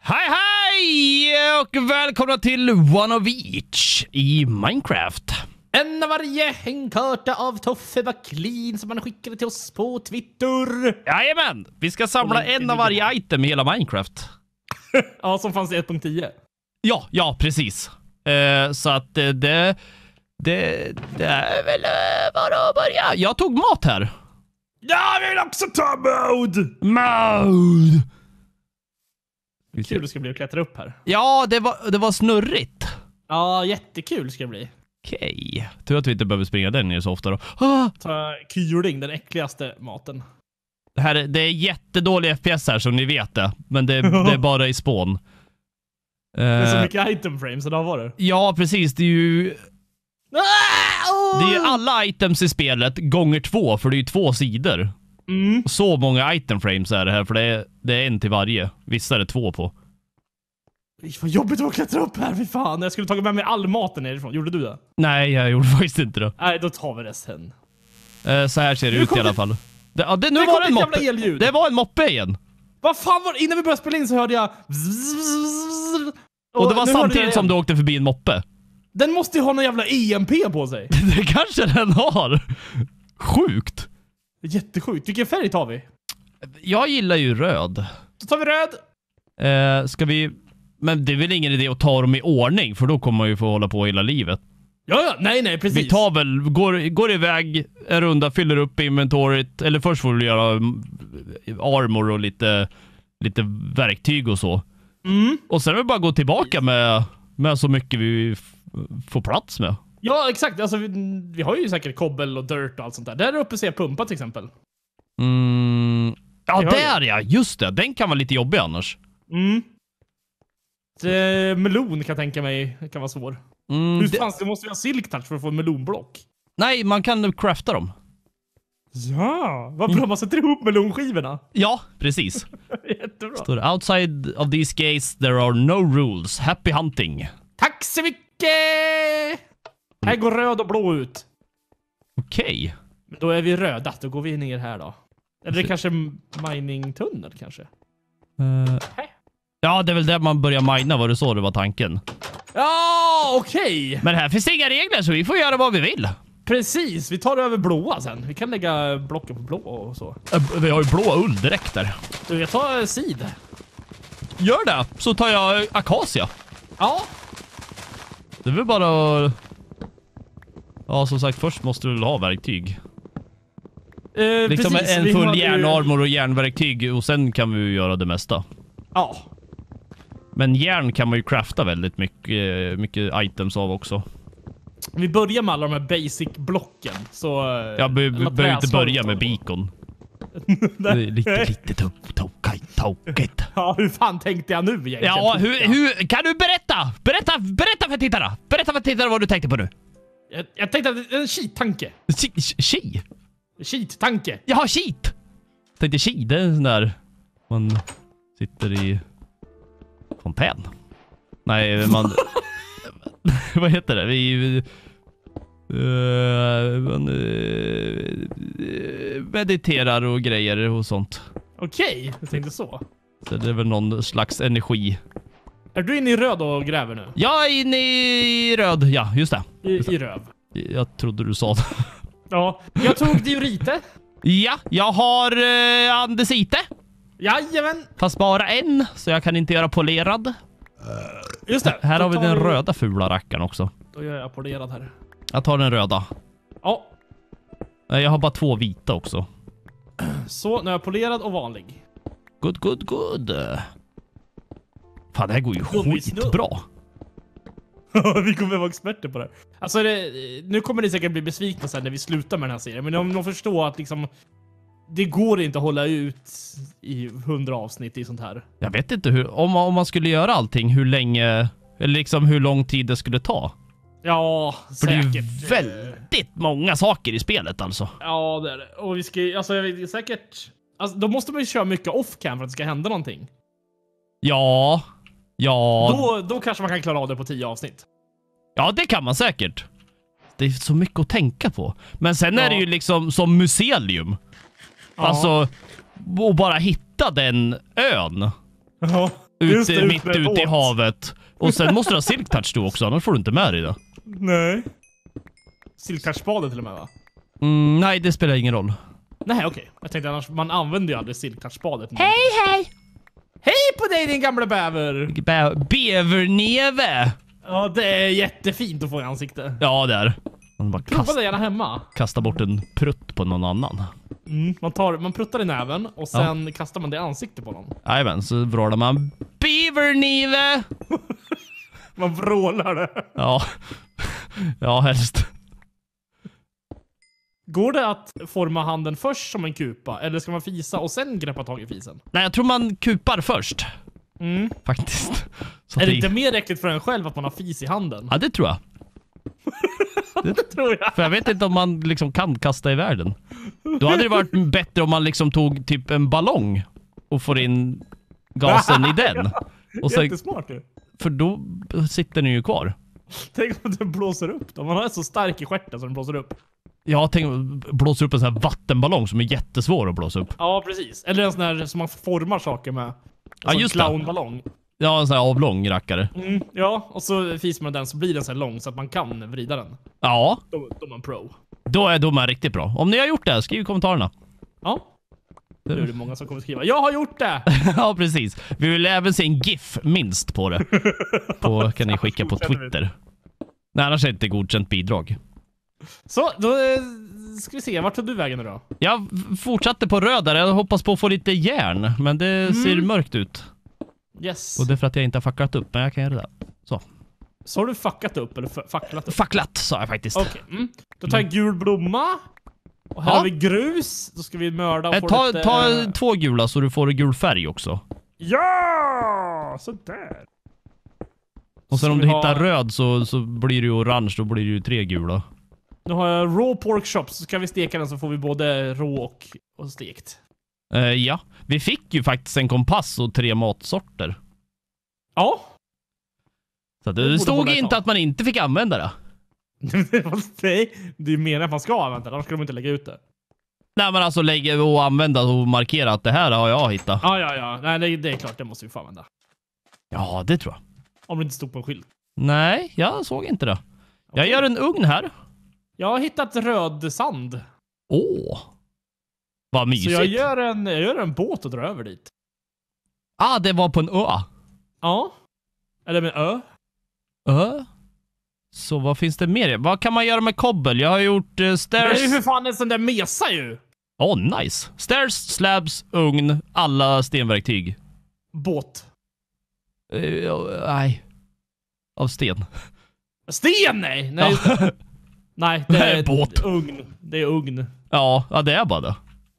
Hej hej och välkomna till One of Each i Minecraft. En av varje hängkarta av Toffe Backlin som han skickade till oss på Twitter. Jajamän, vi ska samla en av varje item i hela Minecraft. Ja, som fanns i 1.10. Ja, precis. Så att det är väl bara att börja. Jag tog mat här. Ja, vi vill också ta mode! Mode! Kul det ska bli att klättra upp här. Ja, det var snurrigt. Ja, jättekul ska det bli. Okej. Tur att vi inte behöver springa den ner så ofta då. Ta kyling, den äckligaste maten. Det är jättedålig FPS här som ni vet det. Men det är bara i spawn. Det är så mycket item frames idag var det. Ja, precis. Det är ju alla items i spelet gånger 2, för det är ju 2 sidor. Så många item frames är det här, för det är en till varje. Vissa är det 2 på. Vad jobbigt att klättra upp här, fy fan. Jag skulle tagit med mig all maten nerifrån. Gjorde du det? Nej, jag gjorde faktiskt inte det. Nej, då tar vi det sen. Så här ser det ut i alla fall. Nu var det en moppe. Det var en moppe igen. Vad fan var det? Innan vi började spela in så hörde jag... Och det var samtidigt som du åkte förbi en moppe. Den måste ju ha någon jävla EMP på sig. Det kanske den har. Sjukt. Jättesjukt. Vilken färg tar vi? Jag gillar ju röd. Då tar vi röd. Ska vi... Men det är väl ingen idé att ta dem i ordning, för då kommer man ju få hålla på hela livet. Ja, nej, precis. Vi tar väl, går iväg en runda, fyller upp inventoriet, eller först får vi göra armor och lite verktyg och så. Och sen är det bara gå tillbaka med så mycket vi får plats med. Ja, exakt. Alltså, vi har ju säkert kobbel och dirt och allt sånt där. Där uppe ser jag pumpa till exempel. Ja, där ja. Just det. Den kan vara lite jobbig annars. Melon kan jag tänka mig kan vara svår. Hur fanns det? Måste vi ha silk touch för att få en melonblock? Nej, man kan crafta dem. Ja, vad bra. Man sätter ihop melonskivorna. Ja, precis. Jättebra. Står outside of these gates there are no rules. Happy hunting. Tack så mycket! Här går röd och blå ut. Okej. Men då är vi röda. Då går vi ner här då. Eller det kanske miningtunnel kanske. Ja, det är väl där man börjar mina, var det så det var tanken. Ja, okej. Men här finns inga regler, så vi får göra vad vi vill. Precis, vi tar över blåa sen. Vi kan lägga blocken på blå och så. Vi har ju blå ull direkt där. Du, jag tar sid. Gör det, så tar jag akacia. Ja. Det är väl bara... Ja, som sagt, först måste du ha verktyg. Liksom precis, en full järnarmor och järnverktyg, och sen kan vi ju göra det mesta. Ja. Men järn kan man ju crafta väldigt mycket items av också. Vi börjar med alla de här basic-blocken. Så jag behöver inte börja med bacon. Det är lite tokigt. Ja, hur fan tänkte jag nu egentligen? Ja, hur kan du berätta? Berätta för tittarna. Berätta för tittarna vad du tänkte på nu. Jag tänkte att det är en cheat-tanke. Cheat-tanke. Jaha, cheat. Tänkte cheat, det är en sån där man sitter i fontän. Nej, man... Vad heter det? Man mediterar och grejer och sånt. Okej, jag tänkte så. Så det är väl någon slags energi. Är du inne i röd och gräver nu? Jag är inne i röd, ja, just det. I röv. Jag trodde du sa det. Ja, jag tog diorite. Ja, jag har andesite. Jajamän. Fast bara en, så jag kan inte göra polerad. Just det. Här har vi den röda fula rackaren också. Då gör jag polerad här. Jag tar den röda. Ja. Jag har bara 2 vita också. Så, nu är jag polerad och vanlig. Good. Fan, det här går ju skitbra. Vi kommer vara experter på det. Alltså, nu kommer det säkert bli besvikna sen när vi slutar med den här serien. Men om de förstår att liksom... Det går inte att hålla ut i 100 avsnitt i sånt här. Jag vet inte hur... Om man skulle göra allting, hur länge... Eller liksom hur lång tid det skulle ta. Ja, för säkert. Det är ju väldigt många saker i spelet alltså. Ja, det är det. Och vi ska... Alltså, jag vet säkert... Alltså, då måste man ju köra mycket off-cam för att det ska hända någonting. Ja. Då kanske man kan klara av det på 10 avsnitt. Ja, det kan man säkert. Det är så mycket att tänka på. Men sen är det ju liksom som museum. Alltså, och bara hitta den ön. Mitt ute i havet. Och sen måste du ha Silk Touch då också, annars får du inte med dig det. Nej. Silk Touch-spaden till och med, va? Nej, det spelar ingen roll. Nej, okej. Jag tänkte annars, man använder ju aldrig Silk Touch-spadet. Hej! Hej på dig, din gamla bäver! Bäverneve! Ja, det är jättefint att få i ansiktet. Ja, det är. Man bara prova det gärna hemma. Kasta bort en prutt på någon annan. Man pruttar i näven och sen kastar man det i ansiktet på någon. Jajamän, så vrålar man Beavernive! Man vrålar det. Ja, helst. Går det att forma handen först som en kupa? Eller ska man fisa och sen greppa tag i fisen? Nej, jag tror man kupar först. Faktiskt. Så är det inte mer äckligt för en själv att man har fis i handen? Ja, det tror jag. Det tror jag. För jag vet inte om man liksom kan kasta i världen. Då hade det varit bättre om man liksom tog typ en ballong och får in gasen i den. Och sen, jättesmart ju. För då sitter den ju kvar. Tänk om den blåser upp då. Man är så stark i stjärten så den blåser upp. Ja, tänk blåser upp en sån här vattenballong som är jättesvår att blåsa upp. Ja, precis. Eller en sån här som man formar saker med. Ja, just det. Clownballong. Ja, en sån här avlång rackare. Ja, och så fiser man den så blir den så här lång så att man kan vrida den. Ja. Då är man pro. Då är man riktigt bra. Om ni har gjort det, skriv i kommentarerna. Ja. Nu är det många som kommer skriva. Jag har gjort det! Ja, precis. Vi vill även se en GIF minst på det. Kan ni skicka på Twitter. Nej, annars är det inte godkänt bidrag. Så, då ska vi se. Vart tog du vägen nu då? Jag fortsatte på röd där. Jag hoppas på att få lite järn. Men det ser mörkt ut. Yes. Och det är för att jag inte har facklat upp. Men jag kan göra det. Så har du fuckat upp eller facklat upp? Facklat, sa jag faktiskt. Okej. Då tar jag gul blomma. Och här har vi grus. Då ska vi mörda och få lite... Ta 2 gula så du får gul färg också. Ja! Sådär. Och sen om du hittar röd så blir det ju orange. Då blir det ju 3 gula. Nu har jag raw pork chops. Så ska vi steka den så får vi både rå och stekt. Ja. Vi fick ju faktiskt en kompass och 3 matsorter. Ja. Så det stod inte att man inte fick använda det. Nej, det är mer att man ska använda det. Annars ska de inte lägga ut det. Nej, men alltså lägga och använda och markera att det här har jag hittat. Ja. Nej, det är klart. Det måste vi få använda. Ja, det tror jag. Om det inte stod på en skylt. Nej, jag såg inte det. Jag gör en ugn här. Jag har hittat röd sand. Vad mysigt. Så jag gör en båt och drar över dit. Det var på en ö. Ja. Eller med ö. Så vad finns det mer? Vad kan man göra med kobbel? Jag har gjort stairs... Nej, hur fan är en sån där mesa ju? Nice. Stairs, slabs, ugn, alla stenverktyg. Båt. Nej. Av sten. Sten? Nej. Nej, det är båt. Ugn. Det är ugn. Ja, det är bara det.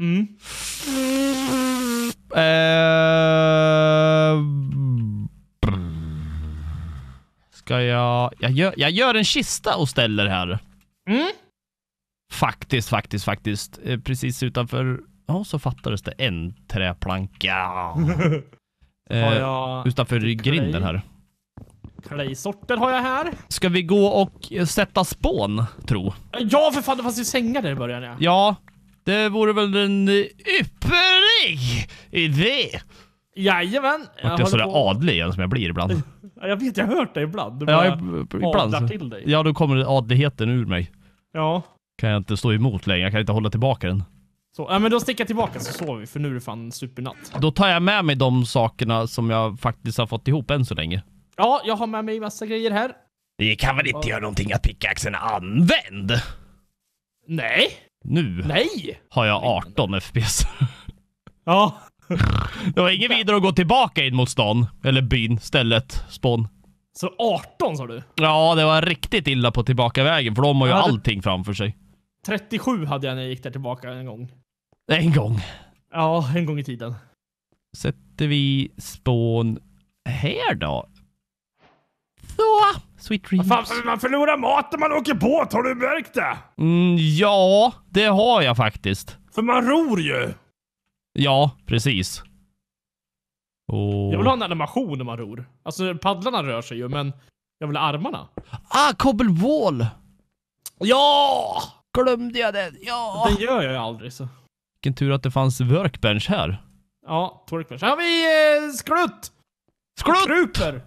Ska jag gör en kista och ställer här. Faktiskt. Precis utanför. Så fattades det en träplanka. Utanför grinden här. Clay-sorter har jag här. Ska vi gå och sätta spån, tro? Ja, för fan, det fanns ju sängar där i början. Ja, det vore väl en ypperlig idé. Jajamän. Jag är sådär adlig igen som jag blir ibland. Jag vet, jag har hört det ibland. Ibland. Till dig. Ja, då kommer adligheten ur mig. Ja. Kan jag inte stå emot längre, jag kan inte hålla tillbaka den. Så, men då sticker jag tillbaka så sover vi, för nu är det fan supernatt. Då tar jag med mig de sakerna som jag faktiskt har fått ihop än så länge. Ja, jag har med mig massa grejer här. Det kan väl inte göra någonting att pickaxen är använd? Nej. Nu har jag 18 FPS. Ja. Det var ingen vidare att gå tillbaka in mot stan. Eller byn, stället, spån. Så 18 sa du? Ja, det var riktigt illa på tillbaka-vägen. För de har ju allting framför sig. 37 hade jag när jag gick där tillbaka en gång. En gång? Ja, en gång i tiden. Sätter vi spån här då? Så, sweet dreams. Fan, man förlorar mat när man åker båt, har du märkt det? Ja, det har jag faktiskt. För man ror ju. Ja, precis. Jag vill ha en animation när man ror. Alltså, paddlarna rör sig ju, men jag vill ha armarna. Cobblewall! Ja! Glömde jag det? Ja! Det gör jag ju aldrig, så. Vilken tur att det fanns workbench här. Ja, workbench. Här har vi skrutt! Kruper!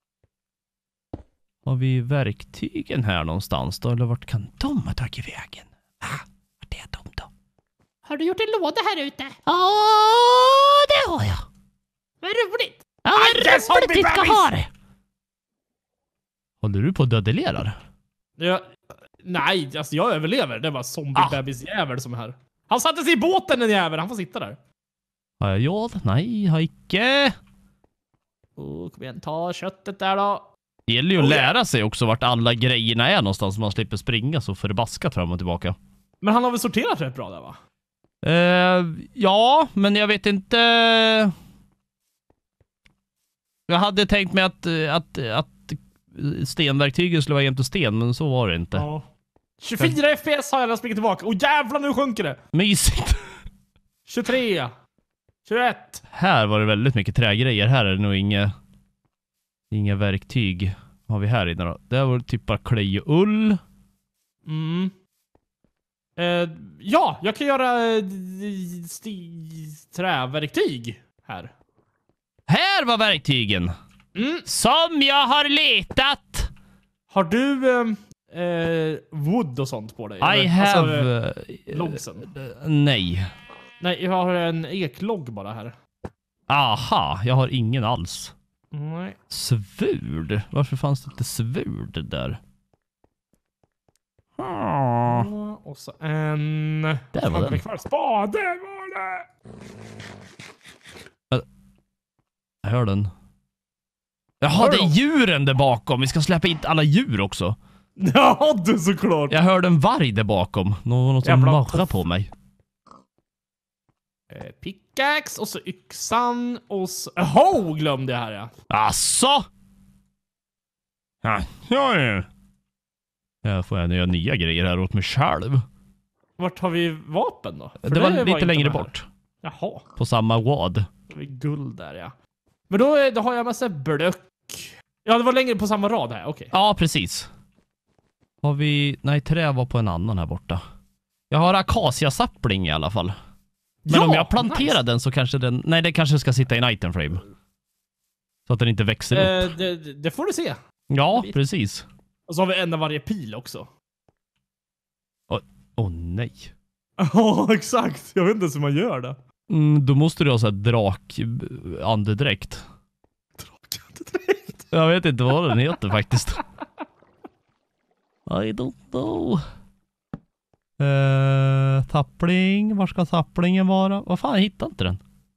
Har vi verktygen här någonstans då? Eller vart kan de ha tagit vägen? Vart är de då? Har du gjort en låda här ute? Ja, det har jag. Vad roligt! Ja, vad roligt vi ska ha det! Håller du på att dödelerar? Nej, alltså jag överlever. Det var zombie-bebis-jävel som är här. Han satte sig i båten, den jävel. Han får sitta där. Har jag gjort? Nej, har icke. Kom igen, ta köttet där då. Det gäller ju att lära sig också vart alla grejerna är någonstans så man slipper springa så förbaskat fram och tillbaka. Men han har väl sorterat rätt bra där, va? Ja, men jag vet inte. Jag hade tänkt mig att stenverktygen skulle vara jämnt och sten, men så var det inte. Ja. 24 FPS har jag sprungit tillbaka. Jävlar, nu sjunker det. Mysigt. 23. 21. Här var det väldigt mycket trägrejer. Här är det nog inga verktyg. Vad har vi här inne då? Det var typ bara klej och ull. Ja, jag kan göra träverktyg här. Här var verktygen. Som jag har letat. Har du wood och sånt på dig? I have... logsen? Nej. Nej, jag har en eklogg bara här. Aha, jag har ingen alls. Nej. Svurd? Varför fanns det inte svurd där? Och så en... Där var den. Spade var det! Jag hör den. Jaha, det är djuren där bakom. Vi ska släppa in alla djur också. Ja, du såklart. Jag hörde en varg där bakom. Något som marrar på mig. Pickaxe och så yxan och så... Ho, glömde jag här, ja. Asså? Ja. Jag får göra nya grejer här åt mig själv. Vart har vi vapen då? Det var lite längre bort. Jaha. På samma wad. Det var guld där, ja. Men då har jag massa blöck. Ja, det var längre på samma rad här, okej. Ja, precis. Har vi... Nej, trä var på en annan här borta. Jag har akaciasappling i alla fall. Men om jag planterar den så kanske den... Nej, det kanske ska sitta i en item frame. Så att den inte växer upp. Det får du se. Ja, precis. Och så har vi en av varje pil också. Åh, nej. Ja, exakt. Jag vet inte hur man gör det. Då måste du ha så här drakandedräkt. Drakandedräkt? Jag vet inte vad den heter faktiskt. I don't know. Tappling. Var ska tapplingen vara? Vad fan, jag hittar inte den.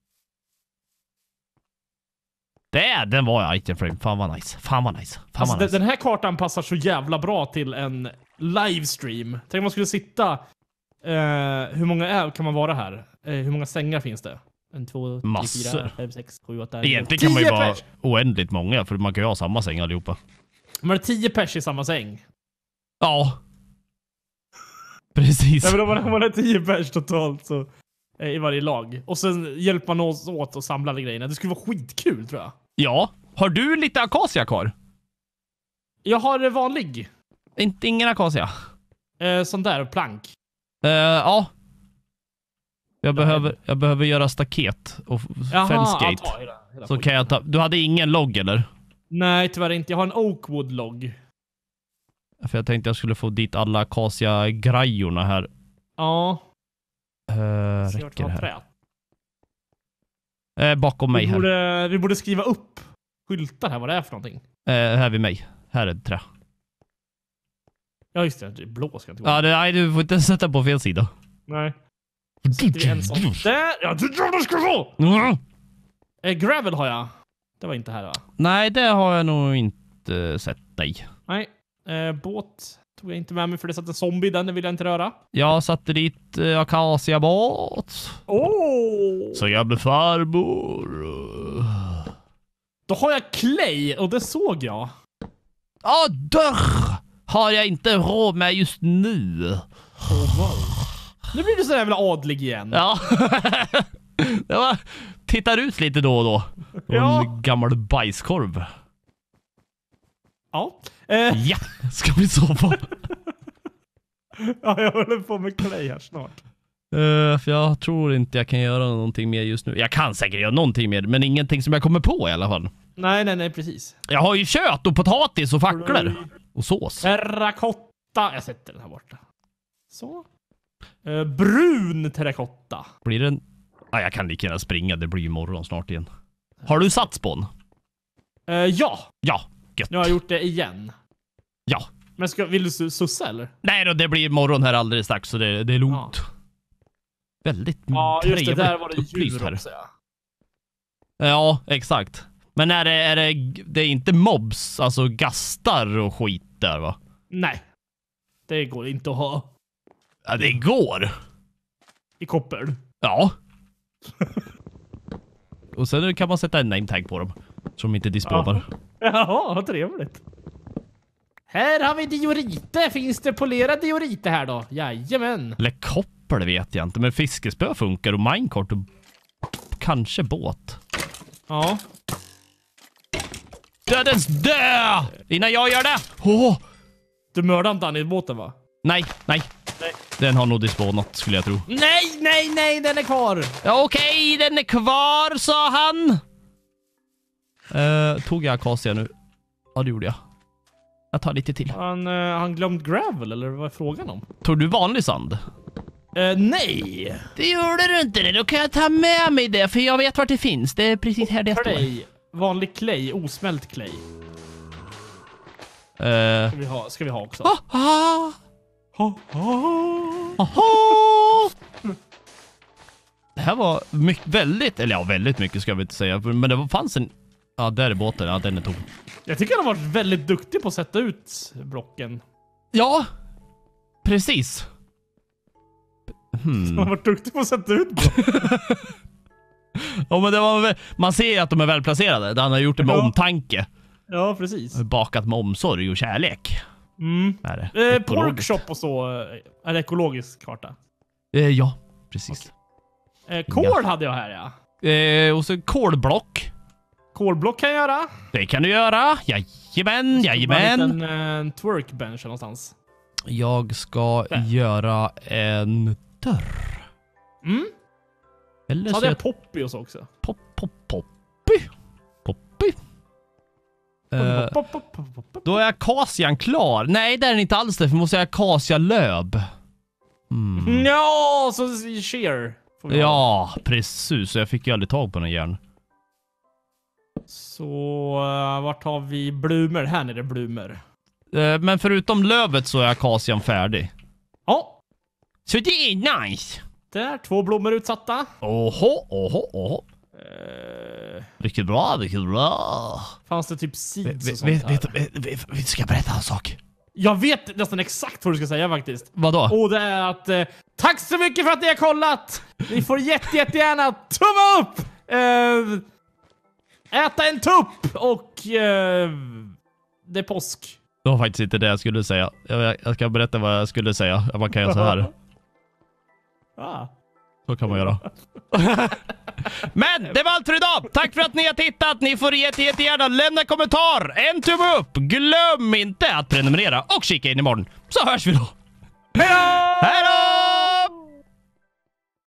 Den var i item frame. Fan vad nice. Den här kartan passar så jävla bra till en livestream. Tänk om man skulle sitta... hur många kan man vara här? Hur många sängar finns det? 1, 2, 3, 4, 5, 6, 7, 8, 9. Egentligen kan man ju vara oändligt många, för man kan ju ha samma säng allihopa. Men det är 10 pers i samma säng. Ja. Precis. Nej, men om man är 10 pers totalt så i varje lag. Och sen hjälper man oss åt att samla alla grejerna. Det skulle vara skitkul, tror jag. Ja. Har du lite akacia kvar? Jag har vanlig. Ingen akacia? Sån där, plank. Ja. Jag behöver göra staket och fensgate. Så kan jag ta... Du hade ingen logg, eller? Nej, tyvärr inte. Jag har en oakwood-logg. För jag tänkte jag skulle få dit alla akacia-grajorna här. Ja. Räcker det här? Bakom mig här. Vi borde skriva upp skyltar här, vad det är för någonting. Här vid mig. Här är det trä. Ja, just det. Det är blå, ska jag inte gå. Ja, nej, du får inte sätta på fel sida. Nej. Sitter vi en sån där? Ja, det tror jag ska få! Gravel har jag. Det var inte här, va? Nej, det har jag nog inte sett dig. Nej. Båt tog jag inte med mig för det satt en zombie, den vill jag inte röra. Jag satte dit akacia-båt. Så jag blev farmor. Då har jag clay, och det såg jag. Dörr har jag inte råd med just nu. Nu blir du så jävla adlig igen. Ja. Jag tittar ut lite då och då. En gammal bajskorv. Ja. Ja, ska vi sova? Ja, jag håller på med clay här snart. För jag tror inte jag kan göra någonting mer just nu. Jag kan säkert göra någonting mer, men ingenting som jag kommer på i alla fall. Nej, precis. Jag har ju kött och potatis och facklor. Och sås. Terrakotta. Jag sätter den här borta. Så. Brun terrakotta. Blir den... jag kan lika gärna springa. Det blir ju morgon snart igen. Har du satt spån? Ja. Ja, gött. Nu har jag gjort det igen. Ja. Men vill du sussa eller? Nej då, det blir morgon här alldeles strax så det är lugnt. Väldigt trevligt. Just det, där var det djur också, Ja, exakt. Men är det är inte mobs, alltså gastar och skit där, va? Nej. Det går inte att ha. Ja, det går. I koppel. Ja. Och sen kan man sätta en name tag på dem. Så de inte dispawnar. Ja, vad trevligt. Här har vi diorite. Finns det polerad diorite här då? Jajamän. Eller koppel vet jag inte. Men fiskespö funkar och minecart och kanske båt. Ja. Dödens dö! Innan jag gör det! Du mördade inte han i båten, va? Nej. Den har nog disponat, skulle jag tro. Nej, den är kvar! Ja, okej, den är kvar, sa han. Tog jag akacia nu? Ja, det gjorde jag. Jag tar lite till. Han glömt gravel, eller vad är frågan om? Tog du vanlig sand? Nej! Det gjorde du inte det. Då kan jag ta med mig det, för jag vet vart det finns. Det är precis här det står. Vanlig clay, osmält clay. Ska vi ha också. Det här var väldigt mycket ska vi inte säga. Men det fanns en... Ja, där är båten. Ja, den är tom. Jag tycker han har varit väldigt duktig på att sätta ut blocken. Ja, precis. Han har varit duktig på att sätta ut blocken. Ja, men det var man ser att de är välplacerade. Han har gjort det med omtanke. Ja, precis. Bakat med omsorg och kärlek. Porkshop och så är det ekologisk karta. Ja, precis. Kol hade jag här, ja. Och så kolblock. Kolblock kan jag göra. Det kan du göra. Jajamän. En twerkbench någonstans. Jag ska göra en dörr. Eller så hade jag Poppy och så också. Poppy. Då är akacian klar. Nej, det är den inte alls det. För måste jag akacia-löb. Ja, så shear. Ja, precis. Så jag fick ju aldrig tag på någon järn. Så vart har vi blommor? Här nere blommor. Men förutom lövet så är akacian färdig. Ja. Så det är nice. Där, 2 blommor utsatta. Oho. Riktigt bra. Fanns det typ seeds och sånt här? Vi ska berätta en sak. Jag vet nästan exakt vad du ska säga faktiskt. Vadå? Och det är att tack så mycket för att ni har kollat. Ni får jättegärna tumma upp. Äta en tupp och det är påsk. Det var faktiskt inte det jag skulle säga. Jag ska berätta vad jag skulle säga. Man kan göra så här. Så kan man göra. Men det var allt för idag. Tack för att ni har tittat. Ni får jättegärna lämna kommentar. En tumme upp. Glöm inte att prenumerera och kika in imorgon. Så hörs vi då. Hej då!